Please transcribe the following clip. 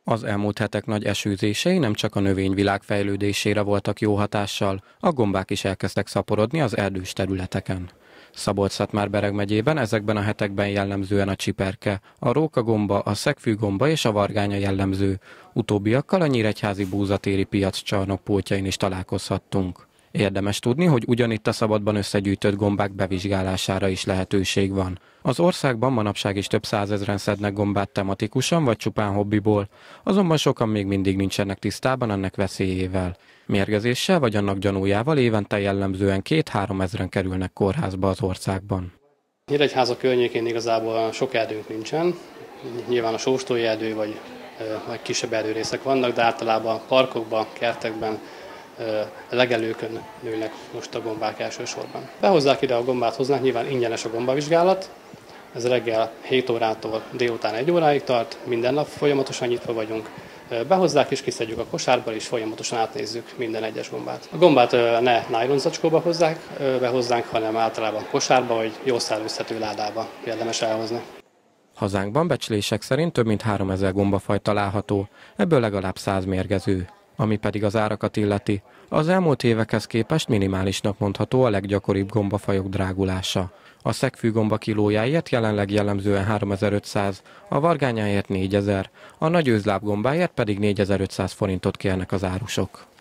Az elmúlt hetek nagy esőzései nem csak a növényvilág fejlődésére voltak jó hatással, a gombák is elkezdtek szaporodni az erdős területeken. Szabolcs-Szatmár-Bereg megyében ezekben a hetekben jellemzően a csiperke, a rókagomba, a szegfűgomba és a vargánya jellemző. Utóbbiakkal a nyíregyházi búzatéri piaccsarnok pultjain is találkozhattunk. Érdemes tudni, hogy ugyanitt a szabadban összegyűjtött gombák bevizsgálására is lehetőség van. Az országban manapság is több százezren szednek gombát tematikusan vagy csupán hobbiból, azonban sokan még mindig nincsenek tisztában ennek veszélyével. Mérgezéssel vagy annak gyanújával évente jellemzően 2-3 ezren kerülnek kórházba az országban. Nyíregyháza környékén igazából sok erdőnk nincsen, nyilván a sóstói erdő vagy kisebb erdőrészek vannak, de általában parkokban, kertekben, legelőkön nőnek most a gombák elsősorban. Behozzák ide a gombát, hoznák, nyilván ingyenes a gombavizsgálat. Ez reggel 7 órától délután 1 óráig tart, minden nap folyamatosan nyitva vagyunk. Behozzák és kiszedjük a kosárba, és folyamatosan átnézzük minden egyes gombát. A gombát ne nájlonzacskóba behozzánk, hanem általában kosárba, vagy jól szellőzhető ládába érdemes elhozni. Hazánkban becslések szerint több mint 3000 gombafaj található, ebből legalább 100 mérgező. Ami pedig az árakat illeti, az elmúlt évekhez képest minimálisnak mondható a leggyakoribb gombafajok drágulása. A szegfűgomba kilójáért jelenleg jellemzően 3500, a vargányáért 4000, a nagy őzlábgombáért pedig 4500 forintot kérnek az árusok.